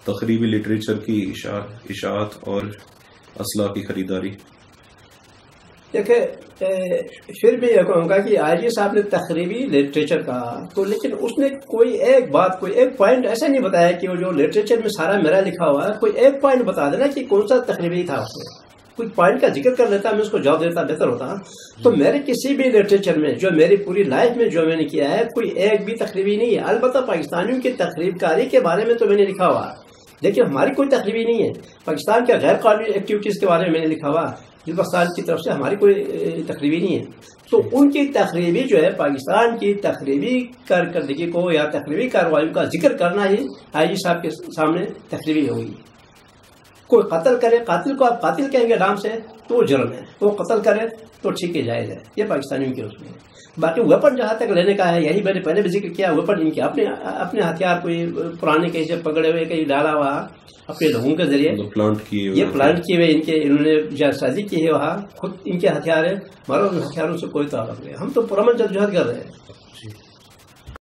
تقریبی literature کی اشاعت اور اسلحہ کی خریداری. دیکھیں پھر بھی یہ کہوں گا کہ آئی جی صاحب نے تقریبی لٹریچر کہا تو، لیکن اس نے کوئی ایک بات، کوئی ایک پوائنٹ ایسا نہیں بتایا کہ وہ جو لٹریچر میں سارا میرا لکھا ہوا ہے، کوئی ایک پوائنٹ بتا دینا کہ کون سا تقریبی تھا. اس میں کوئی پوائنٹ کا ذکر کر لیتا، میں اس کو جواب دیتا، بہتر ہوتا. تو میرے کسی بھی لٹریچر میں جو میری پوری لائف میں جو میں نے کیا ہے، کوئی ایک بھی تقریبی نہیں ہے. البتہ پاکستانیوں کی تقریب کاری کے بارے میں تو میں نے لکھا ہوا، لیکن ہماری کوئی تقریبی نہیں ہے. پاکستان کے غیر قانونی ایکٹیویٹیز کے بارے میں میں نے لکھا ہوا، پاکستان کی طرف سے ہماری کوئی تقریبی نہیں ہے. تو ان کی تقریبی جو ہے، پاکستان کی تقریبی کارکردگی کو یا تقریبی کارروائیوں کا ذکر کرنا ہی آئی جی صاحب کے سامنے تقریبی ہوگی. کوئی قتل کرے، قاتل کو آپ قاتل کہیں گے نام سے تو وہ جرم ہے، وہ قتل کرے تو ٹھیک ہے، جائز ہے. یہ پاکستانیوں کے اس میں ہے. باقی ویپن جہاں تک لینے کا ہے، یہی میں نے پہلے بھی ذکر کیا، ویپن ان کے اپنے ہتھیار کوئی پرانے کہیں سے پکڑے ہوئے، کہیں ڈالا ہوا اپنے لوگوں کے ذریعے یہ پلانٹ کیے ہوئے، ان کے انہوں نے جاسازی کی ہے، وہاں خود ان کے ہتھیار ہے. ہمارا ان ہتھیاروں سے کوئی تعلق نہیں. ہم تو پرامن جدوجہد کر رہے ہیں.